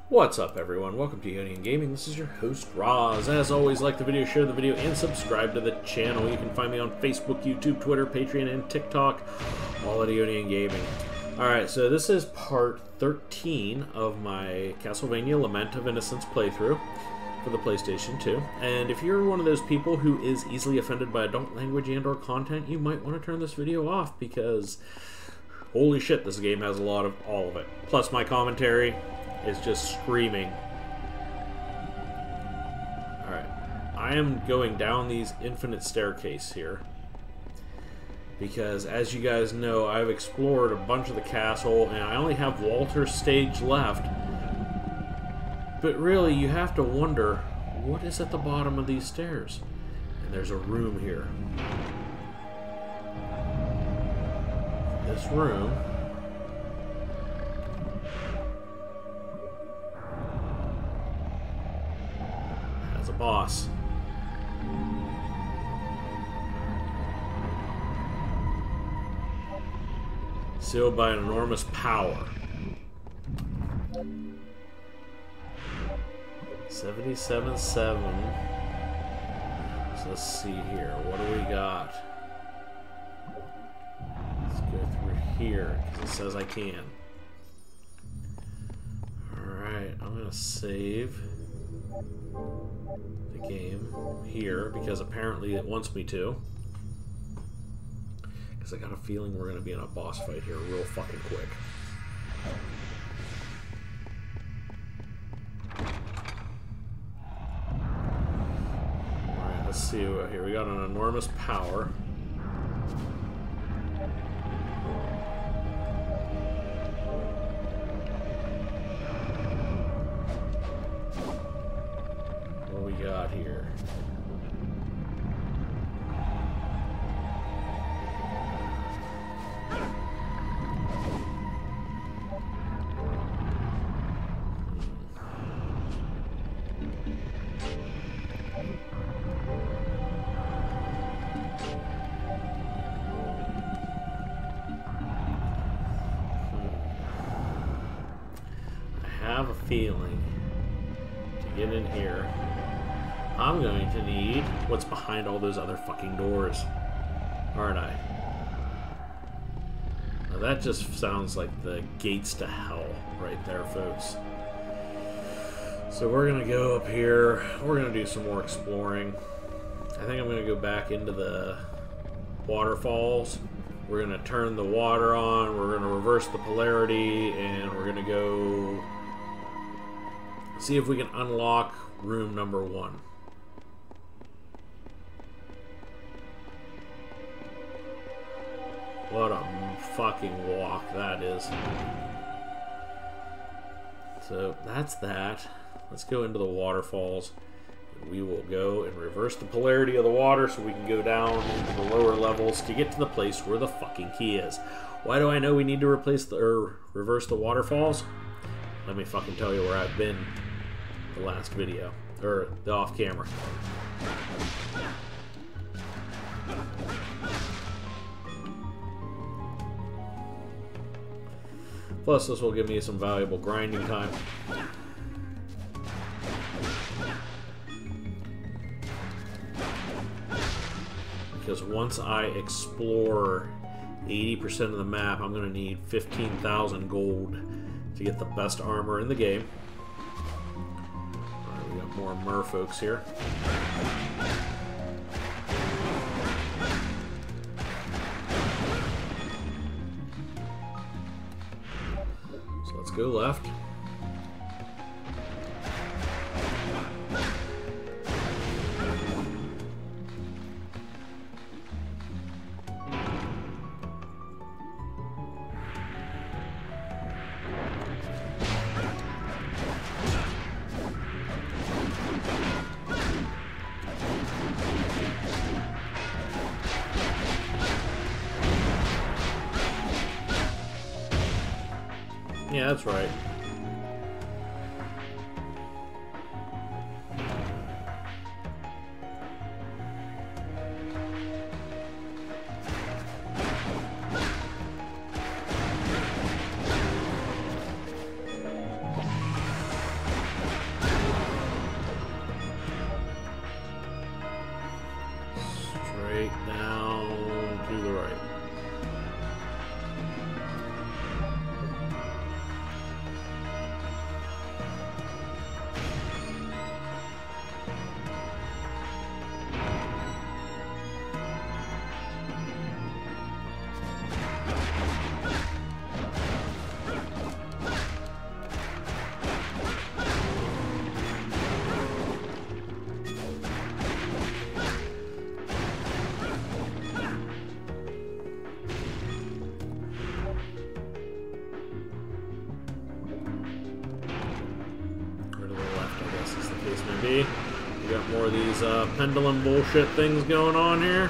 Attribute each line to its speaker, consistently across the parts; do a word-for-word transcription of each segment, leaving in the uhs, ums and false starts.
Speaker 1: What's up, everyone? Welcome to Eonian Gaming. This is your host, Roz. As always, like the video, share the video, and subscribe to the channel. You can find me on Facebook, YouTube, Twitter, Patreon, and TikTok, all at Eonian Gaming. Alright, so this is part thirteen of my Castlevania Lament of Innocence playthrough for the PlayStation two. And if you're one of those people who is easily offended by adult language and or content, you might want to turn this video off because holy shit, this game has a lot of all of it. Plus my commentary is just screaming. Alright, I am going down these infinite staircase here because, as you guys know, I've explored a bunch of the castle and I only have Walter's stage left. But really, you have to wonder, what is at the bottom of these stairs? And there's a room here. This room has a boss. Sealed by an enormous power. seventy-seven seven. So let's see here. What do we got? Let's go through here because it says I can. Alright, I'm going to save the game here because apparently it wants me to. Because I got a feeling we're going to be in a boss fight here real fucking quick. Alright, let's see what here. We got an enormous power. What we got here? Have a feeling to get in here I'm going to need what's behind all those other fucking doors, aren't I? Now that just sounds like the gates to hell right there, folks. So we're gonna go up here, we're gonna do some more exploring. I think I'm gonna go back into the waterfalls. We're gonna turn the water on, we're gonna reverse the polarity, and we're gonna go see if we can unlock room number one. What a fucking walk that is. So that's that. Let's go into the waterfalls. We will go and reverse the polarity of the water so we can go down into the lower levels to get to the place where the fucking key is. Why do I know we need to replace the or reverse the waterfalls? Let me fucking tell you where I've been the last video, or the off camera. Plus this will give me some valuable grinding time. Because once I explore eighty percent of the map, I'm going to need fifteen thousand gold to get the best armor in the game. Alright, we got more merfolks here. So let's go left. Yeah, that's right. case may be. We got more of these uh, pendulum bullshit things going on here.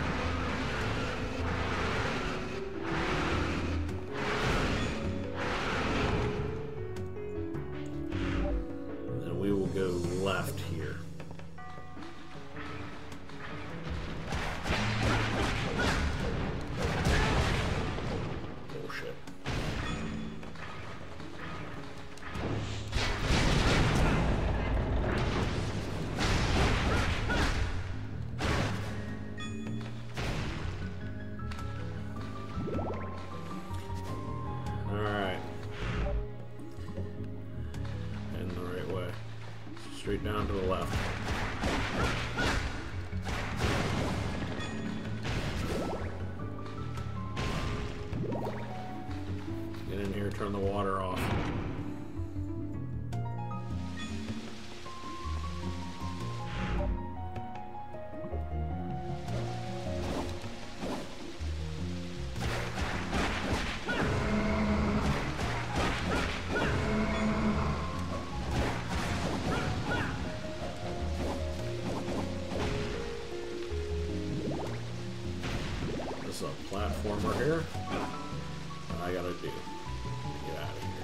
Speaker 1: And then we will go left here. Bullshit. Straight down to the left. Get in here, turn the water off. This is a platformer here. What I gotta do to get out of here.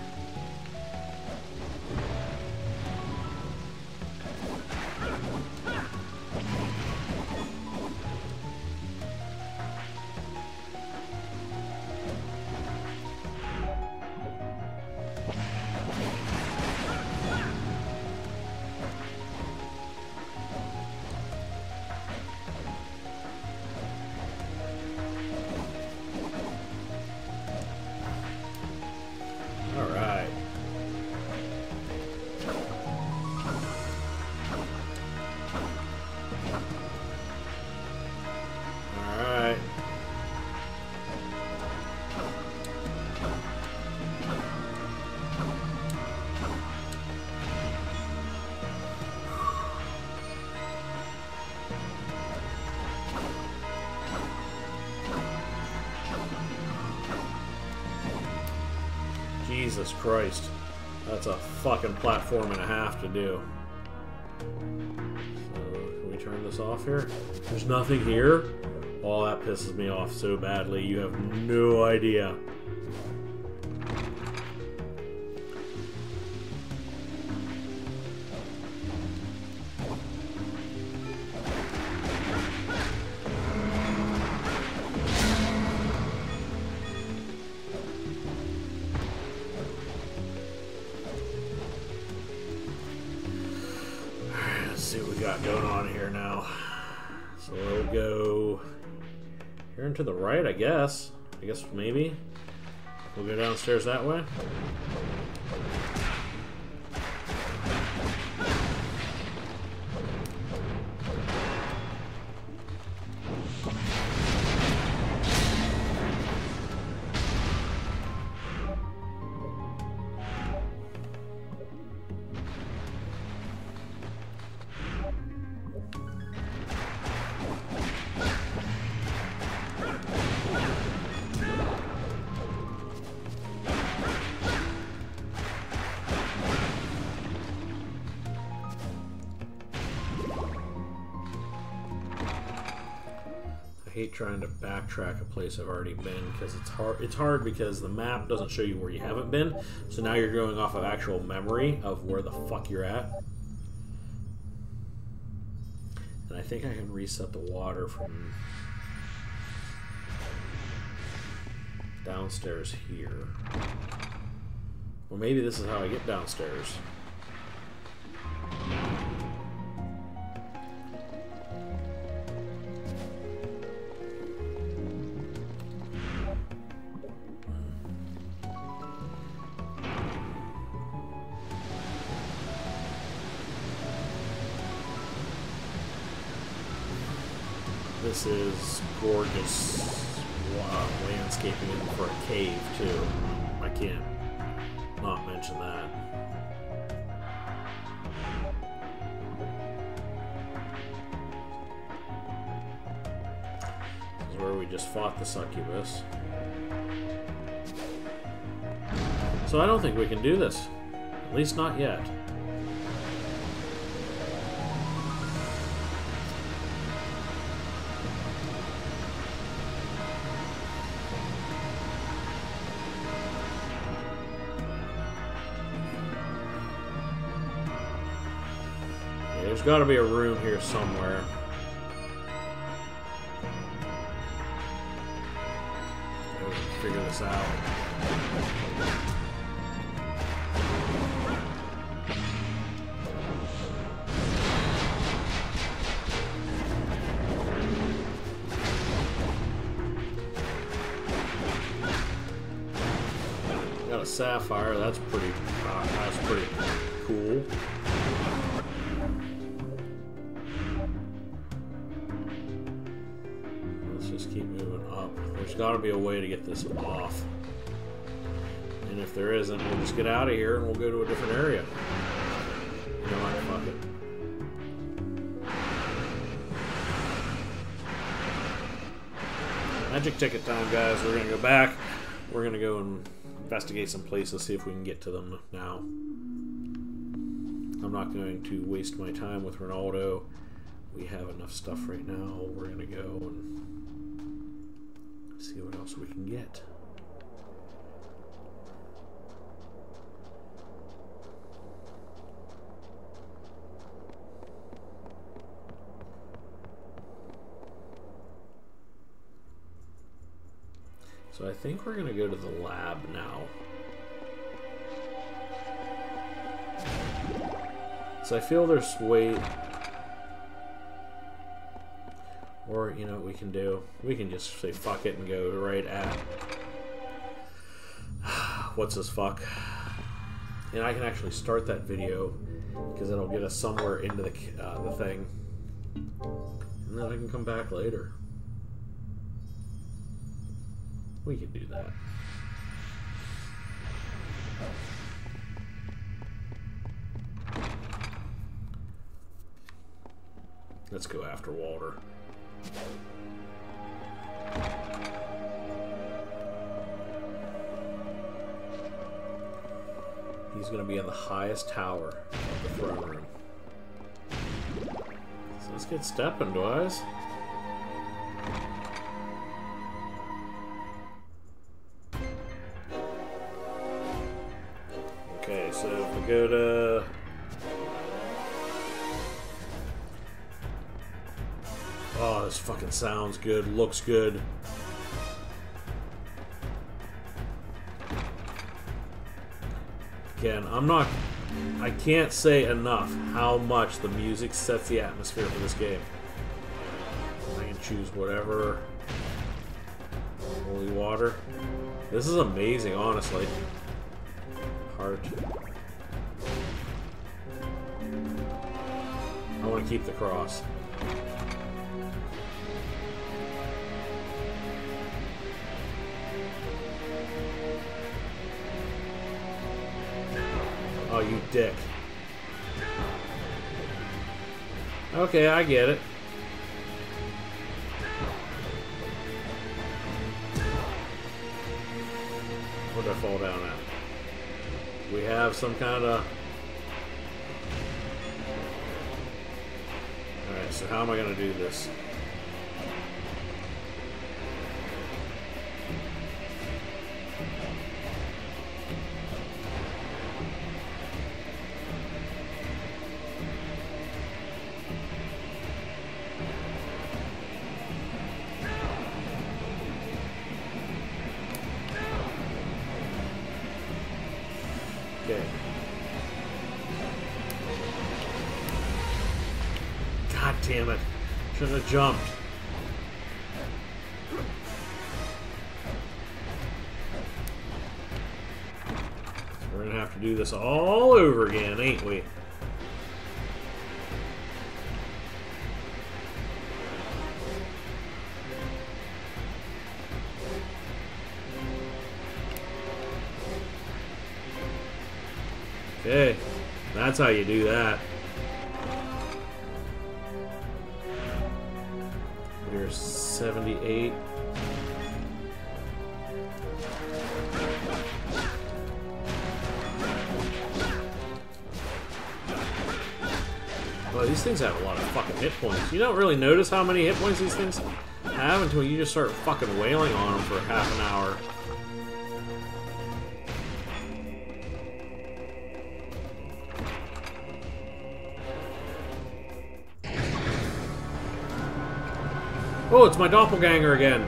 Speaker 1: Alright. Alright. Jesus Christ. That's a fucking platform and a half to do. So, can we turn this off here? There's nothing here? Oh, that pisses me off so badly. You have no idea. See what we got going on here now. So we'll go here and to the right, I guess. I guess maybe. We'll go downstairs that way. I hate trying to backtrack a place I've already been because it's hard. It's hard because the map doesn't show you where you haven't been. So now you're going off of actual memory of where the fuck you're at. And I think I can reset the water from downstairs here. Or maybe this is how I get downstairs. This is gorgeous uh, landscaping for a cave, too. I can't not mention that. This is where we just fought the succubus. So I don't think we can do this. At least not yet. there's got to be a room here somewhere. Figure this out. Got a sapphire. That's pretty. Uh, that's pretty cool. Let's just keep moving up. There's got to be a way to get this off. And if there isn't, we'll just get out of here and we'll go to a different area. You know what? Fuck it. Magic ticket time, guys. We're going to go back. We're going to go and investigate some places, see if we can get to them now. I'm not going to waste my time with Ronaldo. We have enough stuff right now. We're going to go and see what else we can get. So I think we're going to go to the lab now. So I feel there's way... Or, you know what we can do? We can just say fuck it and go right at... What's this fuck? And I can actually start that video, because it'll get us somewhere into the, uh, the thing. And then I can come back later. We can do that. Let's go after Walter. He's going to be in the highest tower of the throne room. So let's get stepping, boys. Okay, so if we go to... Oh, this fucking sounds good, looks good. Again, I'm not... I can't say enough how much the music sets the atmosphere for this game. I can choose whatever. Holy water. This is amazing, honestly. Heart. I want to keep the cross. Oh, you dick. Okay, I get it. Where'd I fall down at? We have some kind of... Alright, so how am I going to do this? Okay. God damn it. Shouldn't have jumped. So we're gonna have to do this all over again, ain't we? Okay, that's how you do that. We're seventy-eight. Well, these things have a lot of fucking hit points. You don't really notice how many hit points these things have until you just start fucking wailing on them for half an hour. Oh, it's my doppelganger again.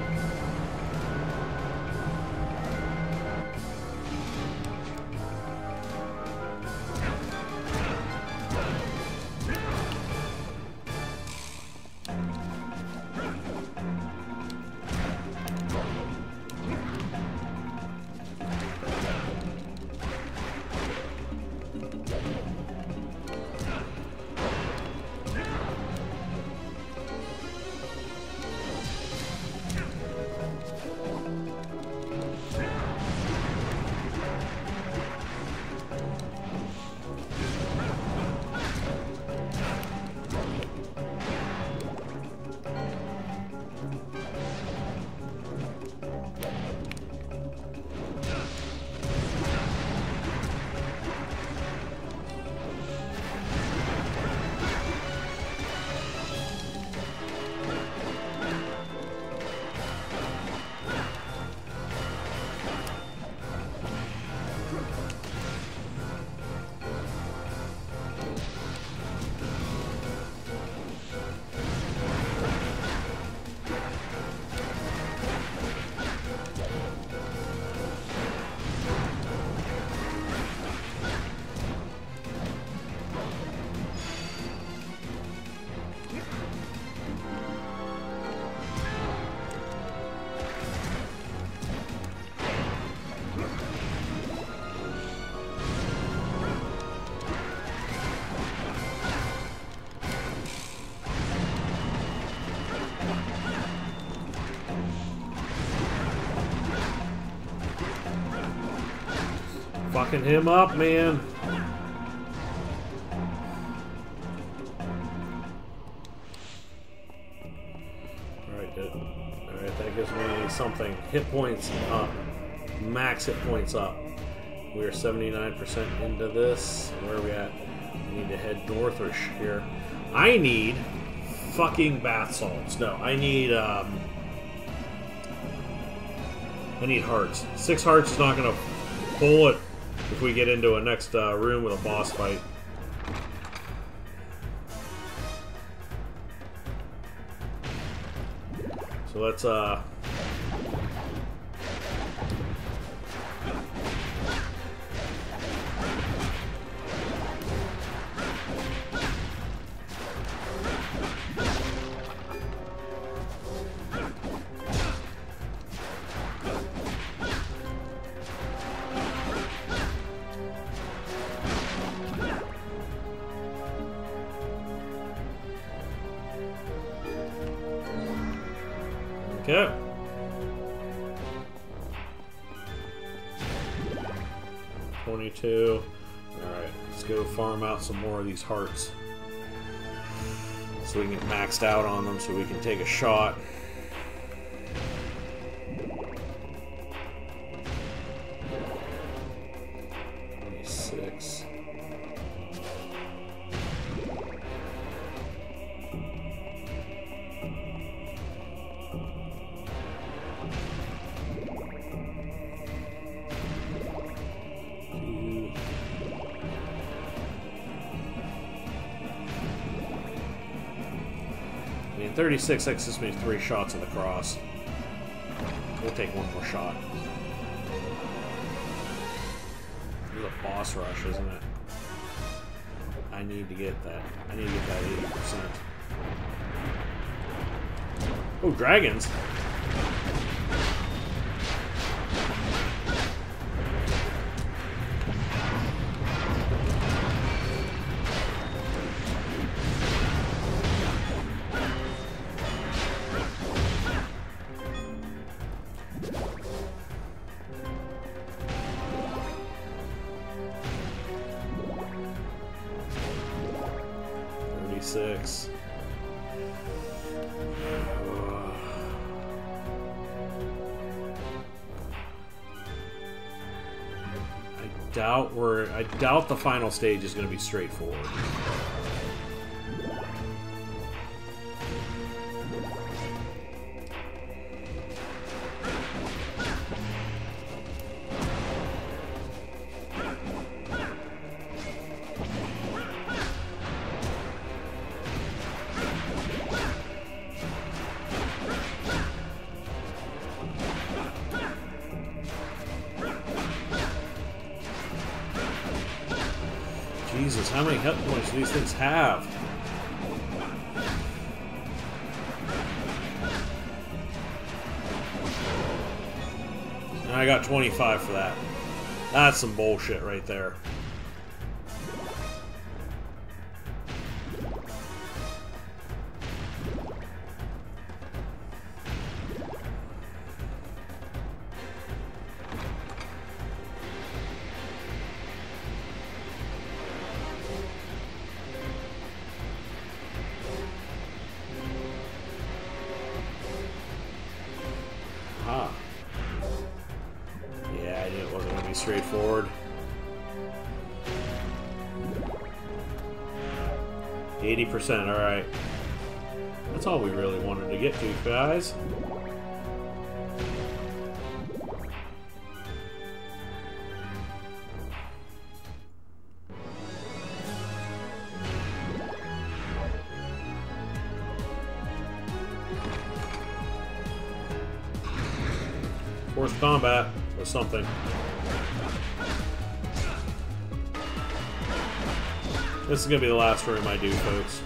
Speaker 1: Fucking him up, man. Alright, good. Alright, that gives me something. Hit points up. Max hit points up. We are seventy-nine percent into this. Where are we at? We need to head northish here. I need fucking bath salts. No, I need, um... I need hearts. Six hearts is not gonna pull it if we get into a next uh, room with a boss fight. So let's uh okay. twenty-two. Alright, let's go farm out some more of these hearts. So we can get maxed out on them so we can take a shot. twenty-six. thirty-six, that gives me three shots of the cross. We'll take one more shot. This is a boss rush, isn't it? I need to get that. I need to get that eighty percent. Oh, dragons! Six. I doubt we're. I doubt the final stage is going to be straightforward. Jesus, how many hit points do these things have? And I got twenty-five for that. That's some bullshit right there. Ah. Yeah, I knew it wasn't going to be straightforward. eighty percent, alright. That's all we really wanted to get to, guys. Forced combat was something. This is going to be the last room I do, folks.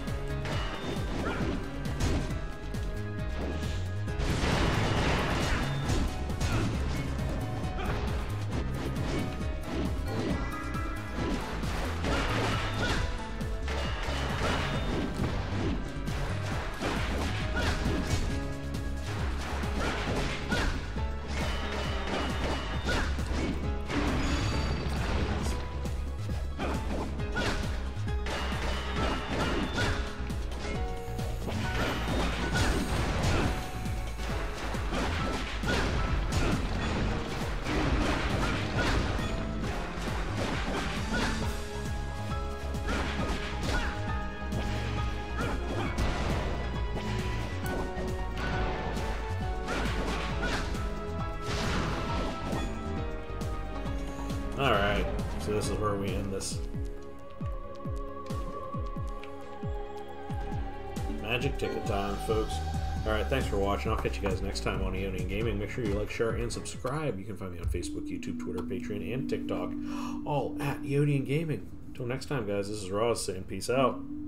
Speaker 1: Alright, so this is where we end this. Magic ticket time, folks. Alright, thanks for watching. I'll catch you guys next time on Aeonian Gaming. Make sure you like, share, and subscribe. You can find me on Facebook, YouTube, Twitter, Patreon, and TikTok. All at Aeonian Gaming. Until next time, guys, this is Roz saying peace out.